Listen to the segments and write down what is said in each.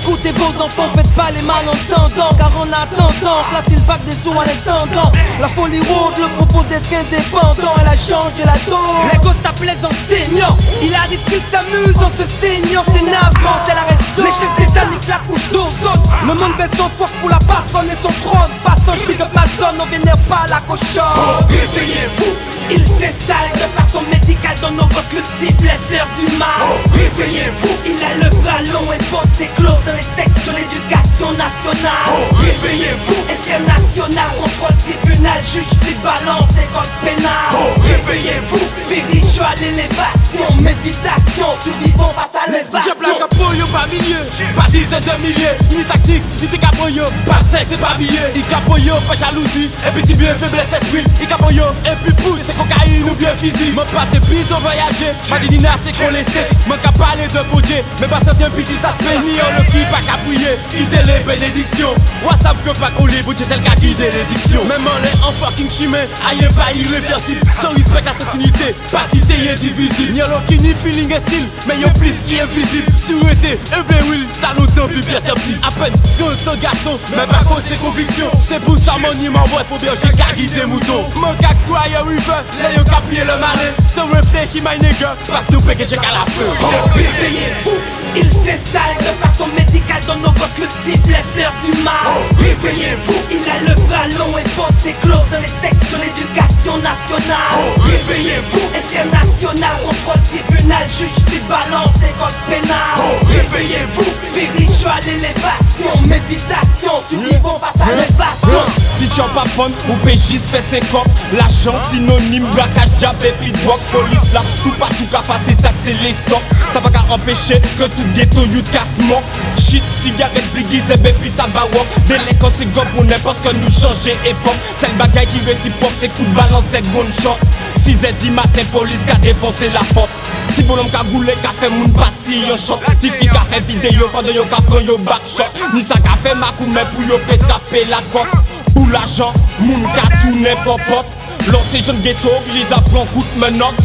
Écoutez vos enfants, faites pas les malentendants, car en attendant, placez le bac des sous à l'intendant. La folie road le propose d'être indépendant, elle a changé la donne. Les gosses t'appelaient enseignants, il arrive qu'ils s'amusent en se saignant. C'est navrant, c'est la raison. Les chefs d'état niquent la couche d'ozone. Le monde baisse son foire pour la patronne et son trône. Passant, je up ma zone, on vénère pas la cochonne. Oh, réveillez-vous. Il s'installe de façon médicale dans nos gosses cultivent les fleurs du mal. Oh, réveillez-vous. Il a le bras long et pensée close dans les textes de l'éducation nationale. Oh, réveillez-vous. International, contrôle tribunal, juge, flic, balance, école pénale. Oh, réveillez-vous. Spiritual, élévation, méditation, survivons face à l'évasion. Je plaque un polio pas milieu, pas dizaines de milliers. Ni tactique, ni t'es capoyo, pas sexe et pas billet. Il capoyo, pas jalousie, et petit bien faiblesse esprit. Il capoyo, et puis poule, c'est cocaïne ou bien physique. Mon pas tes bisous voyager, ma dinina c'est qu'on laissait. Mon qu'à parler de boudier, mais pas sentir un petit ça se paye. Ni on le qui pas qu'à prier, quitter les bénédictions. WhatsApp que pas couler, boudier c'est le cas qui l'édiction. Même on est en fucking chemin, aïe pas irréversible. Sans respect à cette unité, pas cité et divisible. Ni on qui ni feeling et style, mais y'a plus qui est visible. Sûreté, will, salutant, puis bien servi. À peine, ton garçon, mais par contre c'est conviction. C'est pour ça mon nom m'envoie, faut bien j'ai qu'à guider mouton. Mon qu'à quoi y'a river, là y'a qu'à plier le malin. Sans réfléchir, my nigga, passe nous péquer check à la fin. Oh, réveillez-vous. Il s'installe de façon médicale dans nos gosses cultivent les fleurs du mal. Oh, réveillez-vous. Il a le bras long et pensée close dans les textes de l'éducation nationale. Oh, réveillez-vous. International, contrôle tribunal, juge, flic, balance, école pénale. Oh, réveillez-vous. Spiritual, élévation, méditation, survivons face à l'évasion. Si tu en pas prendre, ou péchiste fait 50. L'argent synonyme, braquage, diable et puis drogue. Police là, tout partout qu'à passer taxer les stocks. Ça va qu'à empêcher que tout ghetto you casse mort. Shit, cigarette, biggies et baby tabac walk. Délinquance c'est gomme pour n'importe que nous changer époque. C'est le bagage qui réciproque, c'est coup de balance, c'est gun shot. 6h10 matin, police qu'a défoncé la porte. Si bonhomme qu'a goulé, qu'a fait moun parti yo shot. Tifi qu'a fait vidéo pendant yo qu'a pris yo back shot. Ni ça qu'a fait ma coup mais pour yo fait trapper la coque. Pour l'argent, moun qu'a tourné popote. L'ancien jeune ghetto, oblige à prendre coup de menottes.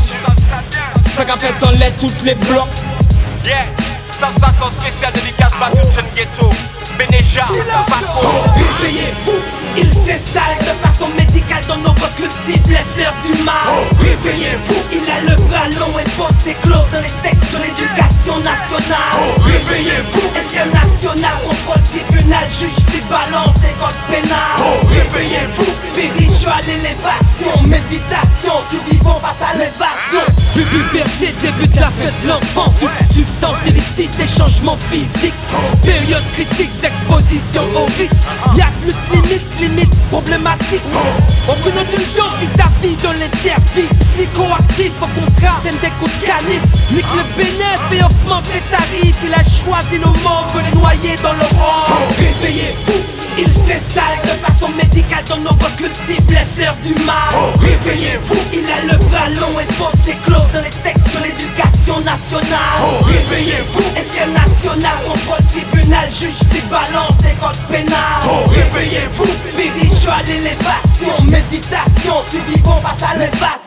Ça qu'a fait en l'air toutes les blocs. Yeah, ça spécial dédicace par tout jeune ghetto. Bénéja, Oh, réveillez-vous. Il s'installe de façon médicale dans nos gosses cultivent les fleurs du mal. Oh, réveillez-vous. Il a le bras long et pensée close dans les textes de l'éducation nationale. Oh, réveillez-vous. International, contrôle tribunal, juge, flic, balance, école pénale. Oh, réveillez-vous. Spiritual, élévation, méditation, survivons face à l'évasion. Puberté, début de la fête de l'enfant. Substance illicite et changement physique. Période critique d'exposition au risque. Y'a plus de limite problématique. On prend notre urgence vis-à-vis de l'interdit. Psychoactif au contraire, sème des coups de canif. Nique le bénéfice et augmente les tarifs. Il a choisi nos morts, veut les noyer dans le rang. Oh, réveillez-vous. Il s'installe de façon médicale dans nos gosses cultivent les fleurs du mal. Oh, réveillez-vous. Il a le bras long et pensée close dans les textes de l'éducation nationale. Oh, réveillez-vous. International, contrôle tribunal, juge, flic, balance, école pénale. Oh, réveillez-vous. Spiritual, élévation, méditation, survivons face à l'évasion.